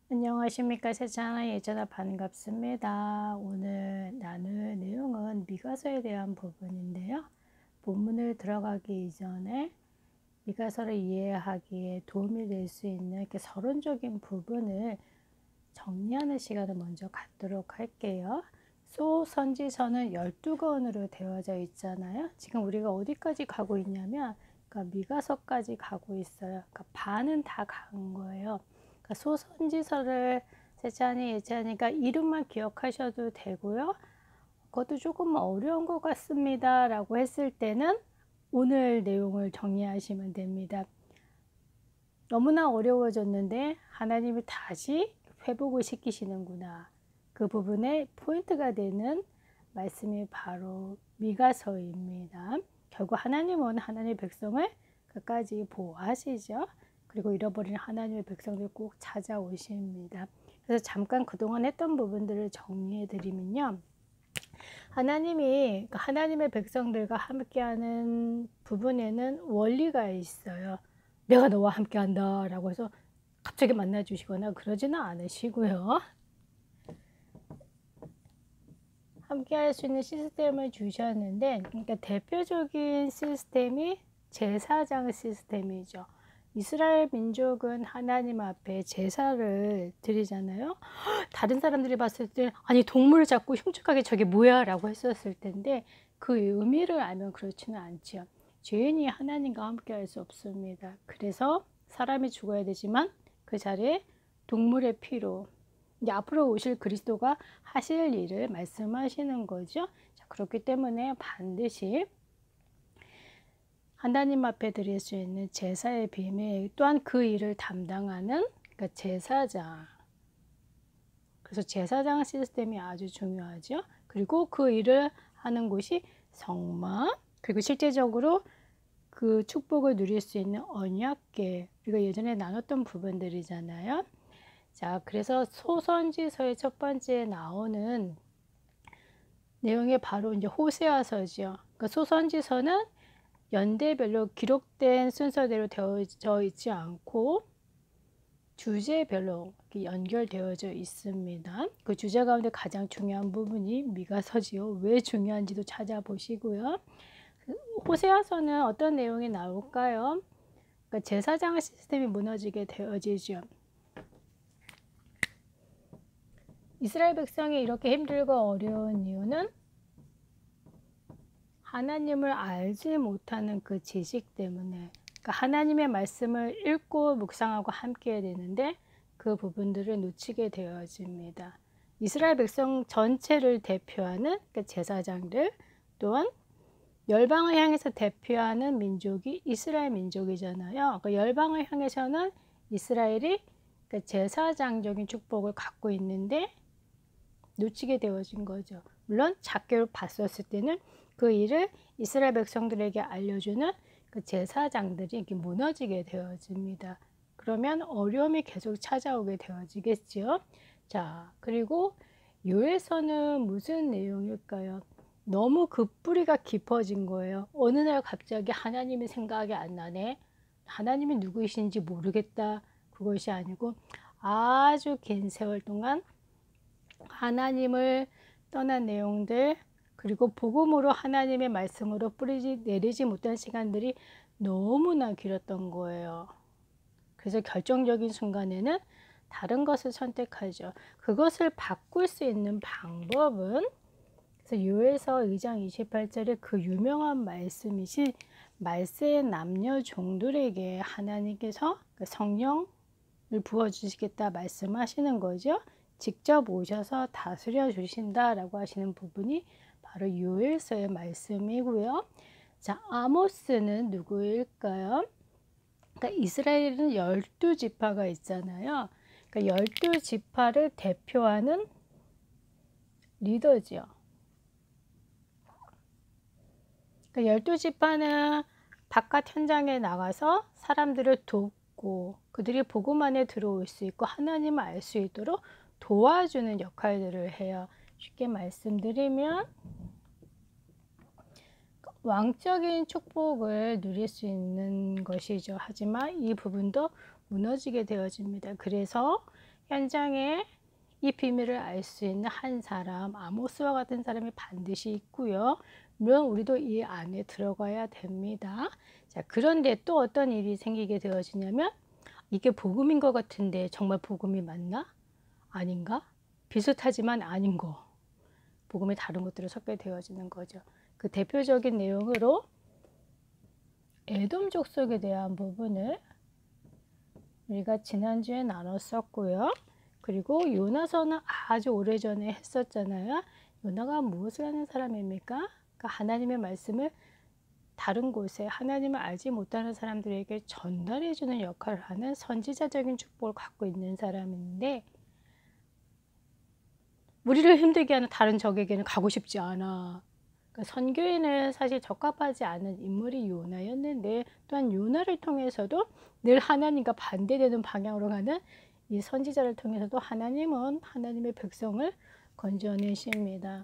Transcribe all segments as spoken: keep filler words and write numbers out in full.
안녕하십니까. 세찬아 예전아 반갑습니다. 오늘 나눌 내용은 미가서에 대한 부분인데요. 본문을 들어가기 이전에 미가서를 이해하기에 도움이 될 수 있는 이렇게 서론적인 부분을 정리하는 시간을 먼저 갖도록 할게요. 소선지서는 열두 권으로 되어져 있잖아요. 지금 우리가 어디까지 가고 있냐면 그러니까 미가서까지 가고 있어요. 그러니까 반은 다 간 거예요. 그러니까 소선지서를 세찬이 예찬이가 이름만 기억하셔도 되고요. 그것도 조금 어려운 것 같습니다 라고 했을 때는 오늘 내용을 정리하시면 됩니다. 너무나 어려워졌는데 하나님이 다시 회복을 시키시는구나. 그 부분에 포인트가 되는 말씀이 바로 미가서입니다. 결국 하나님은 하나님의 백성을 끝까지 보호하시죠. 그리고 잃어버린 하나님의 백성들 꼭 찾아오십니다. 그래서 잠깐 그동안 했던 부분들을 정리해 드리면요. 하나님이 하나님의 백성들과 함께하는 부분에는 원리가 있어요. 내가 너와 함께한다 라고 해서 갑자기 만나주시거나 그러지는 않으시고요. 함께할 수 있는 시스템을 주셨는데, 그러니까 대표적인 시스템이 제사장 시스템이죠. 이스라엘 민족은 하나님 앞에 제사를 드리잖아요. 다른 사람들이 봤을 때 아니 동물을 잡고 흉측하게 저게 뭐야 라고 했었을 텐데 그 의미를 알면 그렇지는 않죠. 죄인이 하나님과 함께 할 수 없습니다. 그래서 사람이 죽어야 되지만 그 자리에 동물의 피로 이제 앞으로 오실 그리스도가 하실 일을 말씀하시는 거죠. 자, 그렇기 때문에 반드시 하나님 앞에 드릴 수 있는 제사의 비밀 또한 그 일을 담당하는 그러니까 제사장. 그래서 제사장 시스템이 아주 중요하죠. 그리고 그 일을 하는 곳이 성막, 그리고 실제적으로 그 축복을 누릴 수 있는 언약궤, 우리가 예전에 나눴던 부분들이잖아요. 자, 그래서 소선지서의 첫 번째 나오는 내용이 바로 이제 호세아서죠. 그러니까 소선지서는 연대별로 기록된 순서대로 되어져 있지 않고 주제별로 연결되어져 있습니다. 그 주제 가운데 가장 중요한 부분이 미가서지요. 왜 중요한지도 찾아보시고요. 호세아서는 어떤 내용이 나올까요? 그러니까 제사장 시스템이 무너지게 되어지죠. 이스라엘 백성이 이렇게 힘들고 어려운 이유는 하나님을 알지 못하는 그 지식 때문에, 그러니까 하나님의 말씀을 읽고 묵상하고 함께 해야 되는데 그 부분들을 놓치게 되어집니다. 이스라엘 백성 전체를 대표하는 그 제사장들 또한 열방을 향해서 대표하는 민족이 이스라엘 민족이잖아요. 그 열방을 향해서는 이스라엘이 그 제사장적인 축복을 갖고 있는데 놓치게 되어진 거죠. 물론 작게로 봤었을 때는 그 일을 이스라엘 백성들에게 알려주는 그 제사장들이 이렇게 무너지게 되어집니다. 그러면 어려움이 계속 찾아오게 되어지겠죠. 자, 그리고 요에서는 무슨 내용일까요? 너무 그 뿌리가 깊어진 거예요. 어느 날 갑자기 하나님이 생각이 안 나네. 하나님이 누구이신지 모르겠다. 그것이 아니고 아주 긴 세월 동안 하나님을 떠난 내용들, 그리고 복음으로 하나님의 말씀으로 뿌리지 내리지 못한 시간들이 너무나 길었던 거예요. 그래서 결정적인 순간에는 다른 것을 선택하죠. 그것을 바꿀 수 있는 방법은, 그래서 요에서 이 장 이십팔 절에 그 유명한 말씀이신 말세의 남녀 종들에게 하나님께서 성령을 부어주시겠다 말씀하시는 거죠. 직접 오셔서 다스려 주신다라고 하시는 부분이 바로 요엘서의 말씀이고요. 자, 아모스는 누구일까요? 그러니까 이스라엘은 열두 지파가 있잖아요. 그러니까 열두 지파를 대표하는 리더죠. 그러니까 열두 지파는 바깥 현장에 나가서 사람들을 돕고 그들이 복음 안에 들어올 수 있고 하나님을 알 수 있도록 도와주는 역할들을 해요. 쉽게 말씀드리면 왕적인 축복을 누릴 수 있는 것이죠. 하지만 이 부분도 무너지게 되어집니다. 그래서 현장에 이 비밀을 알 수 있는 한 사람, 아모스와 같은 사람이 반드시 있고요. 물론 우리도 이 안에 들어가야 됩니다. 자, 그런데 또 어떤 일이 생기게 되어지냐면 이게 복음인 것 같은데 정말 복음이 맞나? 아닌가? 비슷하지만 아닌 거. 복음이 다른 것들을 섞게 되어지는 거죠. 그 대표적인 내용으로 에돔 족속에 대한 부분을 우리가 지난주에 나눴었고요. 그리고 요나서는 아주 오래전에 했었잖아요. 요나가 무엇을 하는 사람입니까? 그러니까 하나님의 말씀을 다른 곳에 하나님을 알지 못하는 사람들에게 전달해 주는 역할을 하는 선지자적인 축복을 갖고 있는 사람인데, 우리를 힘들게 하는 다른 적에게는 가고 싶지 않아. 그러니까 선교에는 사실 적합하지 않은 인물이 요나였는데, 또한 요나를 통해서도 늘 하나님과 반대되는 방향으로 가는 이 선지자를 통해서도 하나님은 하나님의 백성을 건져내십니다.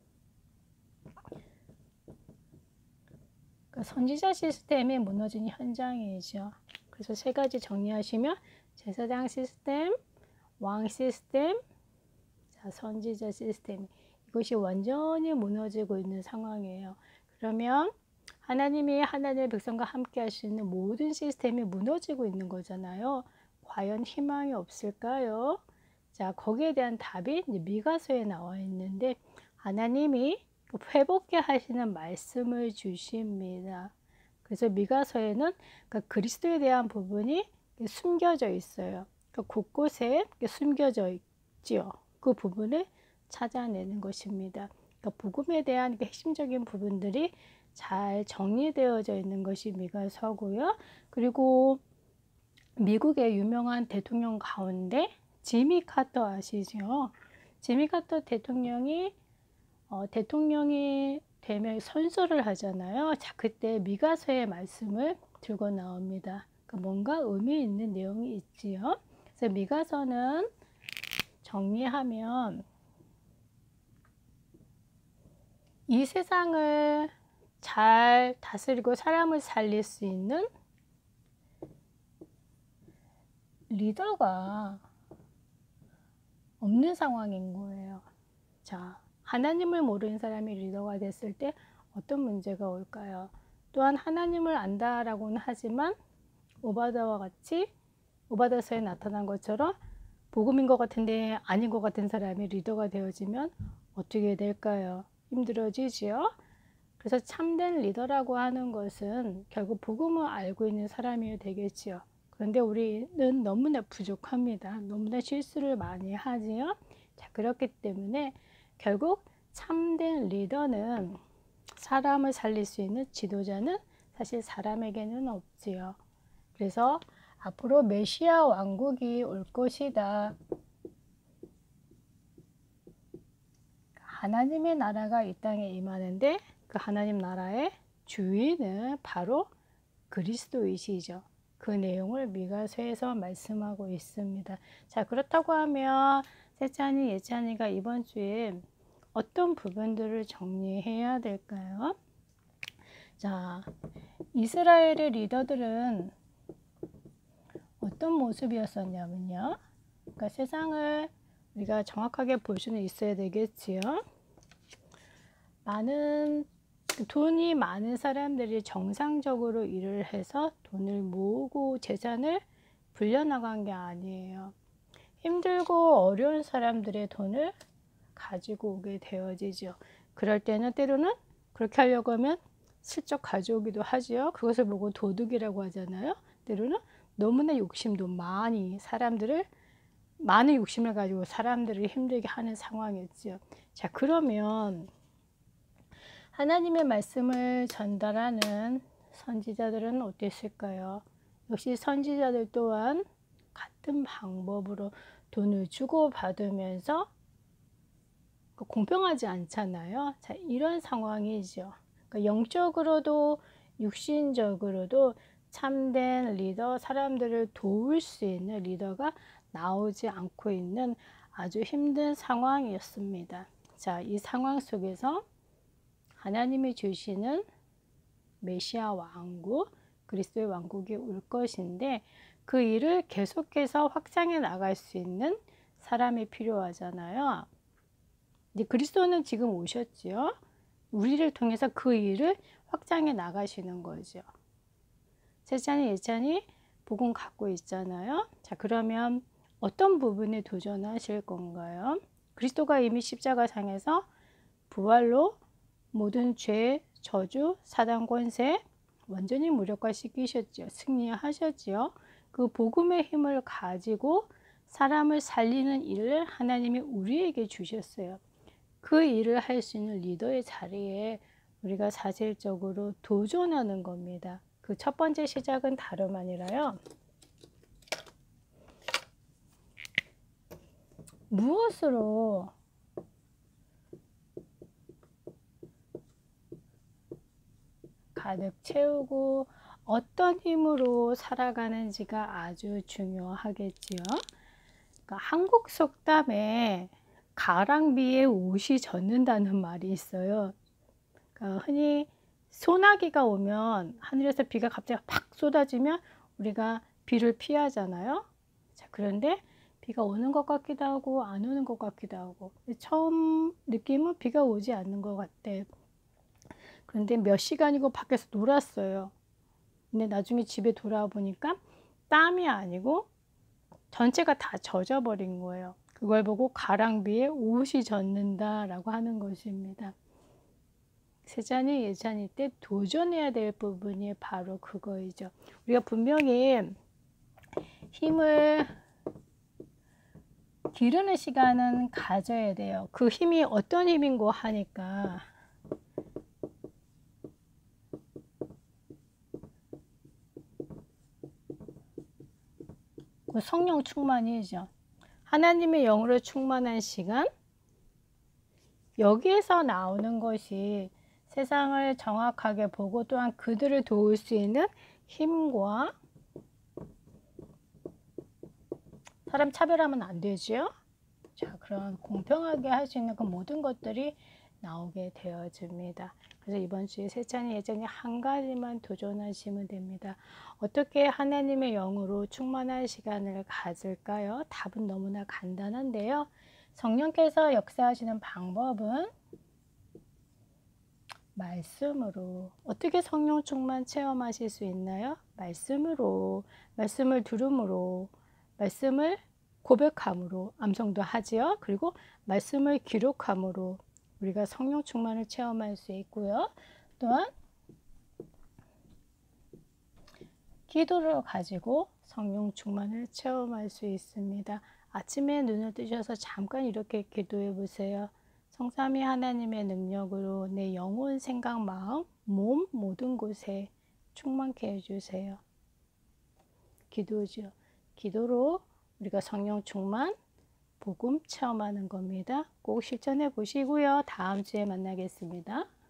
그러니까 선지자 시스템이 무너진 현장이죠. 그래서 세 가지 정리하시면 제사장 시스템, 왕 시스템, 자, 선지자 시스템, 이것이 완전히 무너지고 있는 상황이에요. 그러면 하나님이 하나님의 백성과 함께 할 수 있는 모든 시스템이 무너지고 있는 거잖아요. 과연 희망이 없을까요? 자, 거기에 대한 답이 미가서에 나와 있는데, 하나님이 회복케 하시는 말씀을 주십니다. 그래서 미가서에는 그러니까 그리스도에 대한 부분이 숨겨져 있어요. 그러니까 곳곳에 숨겨져 있지요. 그 부분을 찾아내는 것입니다. 그러니까 복음에 대한 핵심적인 부분들이 잘 정리되어져 있는 것이 미가서고요. 그리고 미국의 유명한 대통령 가운데 지미 카터 아시죠? 지미 카터 대통령이 어, 대통령이 되면 선서를 하잖아요. 자, 그때 미가서의 말씀을 들고 나옵니다. 그러니까 뭔가 의미 있는 내용이 있지요. 그래서 미가서는 정리하면 이 세상을 잘 다스리고 사람을 살릴 수 있는 리더가 없는 상황인 거예요. 자, 하나님을 모르는 사람이 리더가 됐을 때 어떤 문제가 올까요? 또한 하나님을 안다라고는 하지만 오바다와 같이 오바다서에 나타난 것처럼 복음인 것 같은데 아닌 것 같은 사람이 리더가 되어지면 어떻게 될까요? 힘들어지지요. 그래서 참된 리더라고 하는 것은 결국 복음을 알고 있는 사람이 되겠지요. 그런데 우리는 너무나 부족합니다. 너무나 실수를 많이 하지요. 자, 그렇기 때문에 결국 참된 리더는, 사람을 살릴 수 있는 지도자는 사실 사람에게는 없지요. 그래서 앞으로 메시아 왕국이 올 것이다. 하나님의 나라가 이 땅에 임하는데 그 하나님 나라의 주인은 바로 그리스도이시죠. 그 내용을 미가서에서 말씀하고 있습니다. 자, 그렇다고 하면 세찬이, 예찬이가 이번 주에 어떤 부분들을 정리해야 될까요? 자, 이스라엘의 리더들은 어떤 모습이었었냐면요. 그러니까 세상을 우리가 정확하게 볼 수는 있어야 되겠지요. 많은 돈이 많은 사람들이 정상적으로 일을 해서 돈을 모으고 재산을 불려나간 게 아니에요. 힘들고 어려운 사람들의 돈을 가지고 오게 되어지죠. 그럴 때는 때로는 그렇게 하려고 하면 슬쩍 가져오기도 하지요. 그것을 보고 도둑이라고 하잖아요. 때로는 너무나 욕심도 많이, 사람들을 많은 욕심을 가지고 사람들을 힘들게 하는 상황이었죠. 자, 그러면 하나님의 말씀을 전달하는 선지자들은 어땠을까요? 역시 선지자들 또한 같은 방법으로 돈을 주고받으면서 공평하지 않잖아요. 자, 이런 상황이죠. 그러니까 영적으로도 육신적으로도 참된 리더, 사람들을 도울 수 있는 리더가 나오지 않고 있는 아주 힘든 상황이었습니다. 자, 이 상황 속에서 하나님이 주시는 메시아 왕국, 그리스도의 왕국이 올 것인데 그 일을 계속해서 확장해 나갈 수 있는 사람이 필요하잖아요. 이제 그리스도는 지금 오셨지요. 우리를 통해서 그 일을 확장해 나가시는 거죠. 세찬이 예찬이 복음 갖고 있잖아요. 자, 그러면 어떤 부분에 도전하실 건가요? 그리스도가 이미 십자가상에서 부활로 모든 죄, 저주, 사단 권세 완전히 무력화시키셨죠. 승리하셨지요. 그 복음의 힘을 가지고 사람을 살리는 일을 하나님이 우리에게 주셨어요. 그 일을 할 수 있는 리더의 자리에 우리가 사실적으로 도전하는 겁니다. 그 첫 번째 시작은 다름 아니라요. 무엇으로 가득 채우고 어떤 힘으로 살아가는지가 아주 중요하겠지요. 그러니까 한국 속담에 가랑비에 옷이 젖는다는 말이 있어요. 그러니까 흔히 소나기가 오면 하늘에서 비가 갑자기 팍 쏟아지면 우리가 비를 피하잖아요. 자, 그런데 비가 오는 것 같기도 하고 안 오는 것 같기도 하고 처음 느낌은 비가 오지 않는 것 같대. 그런데 몇 시간이고 밖에서 놀았어요. 근데 나중에 집에 돌아와 보니까 땀이 아니고 전체가 다 젖어버린 거예요. 그걸 보고 가랑비에 옷이 젖는다라고 하는 것입니다. 세찬이 예찬이 때 도전해야 될 부분이 바로 그거이죠. 우리가 분명히 힘을 기르는 시간은 가져야 돼요. 그 힘이 어떤 힘인고 하니까 그 성령 충만이죠. 하나님의 영으로 충만한 시간, 여기에서 나오는 것이 세상을 정확하게 보고 또한 그들을 도울 수 있는 힘과, 사람 차별하면 안 되죠. 자, 그런 공평하게 할 수 있는 그 모든 것들이 나오게 되어집니다. 그래서 이번 주에 세찬이 예찬이 한 가지만 도전하시면 됩니다. 어떻게 하나님의 영으로 충만한 시간을 가질까요? 답은 너무나 간단한데요. 성령께서 역사하시는 방법은 말씀으로. 어떻게 성령 충만 체험하실 수 있나요? 말씀으로, 말씀을 들음으로, 말씀을 고백함으로, 암송도 하지요. 그리고 말씀을 기록함으로 우리가 성령 충만을 체험할 수 있고요. 또한 기도를 가지고 성령 충만을 체험할 수 있습니다. 아침에 눈을 뜨셔서 잠깐 이렇게 기도해 보세요. 성삼위 하나님의 능력으로 내 영혼, 생각, 마음, 몸 모든 곳에 충만케 해주세요. 기도죠. 기도로 우리가 성령 충만, 복음 체험하는 겁니다. 꼭 실천해 보시고요. 다음 주에 만나겠습니다.